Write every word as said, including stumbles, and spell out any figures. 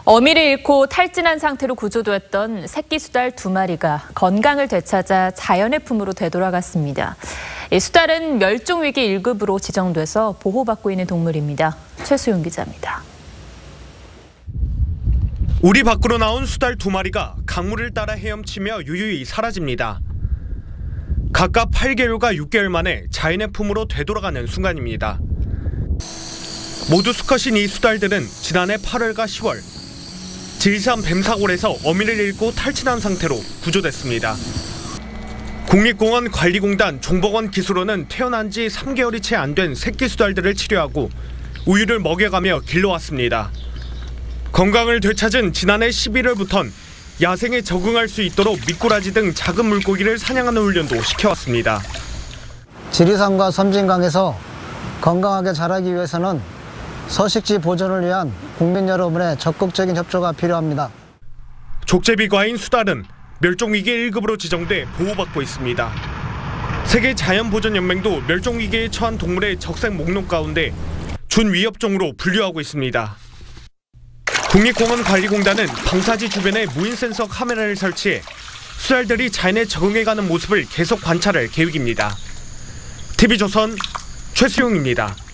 어미를 잃고 탈진한 상태로 구조되었던 새끼 수달 두 마리가 건강을 되찾아 자연의 품으로 되돌아갔습니다. 이 수달은 멸종위기 일 급으로 지정돼서 보호받고 있는 동물입니다. 최수용 기자입니다. 우리 밖으로 나온 수달 두 마리가 강물을 따라 헤엄치며 유유히 사라집니다. 각각 팔 개월과 육 개월 만에 자연의 품으로 되돌아가는 순간입니다. 모두 수컷인 이 수달들은 지난해 팔월과 시월 지리산 뱀사골에서 어미를 잃고 탈진한 상태로 구조됐습니다. 국립공원관리공단 종복원 기수로는 태어난 지 삼 개월이 채 안 된 새끼 수달들을 치료하고 우유를 먹여가며 길러왔습니다. 건강을 되찾은 지난해 십일월부턴 야생에 적응할 수 있도록 미꾸라지 등 작은 물고기를 사냥하는 훈련도 시켜왔습니다. 지리산과 섬진강에서 건강하게 자라기 위해서는 서식지 보존을 위한 국민 여러분의 적극적인 협조가 필요합니다. 족제비과인 수달은 멸종위기 일 급으로 지정돼 보호받고 있습니다. 세계자연보전연맹도 멸종위기에 처한 동물의 적색 목록 가운데 준위협종으로 분류하고 있습니다. 국립공원관리공단은 방사지 주변에 무인 센서 카메라를 설치해 수달들이 자연에 적응해가는 모습을 계속 관찰할 계획입니다. 티비조선 최수용입니다.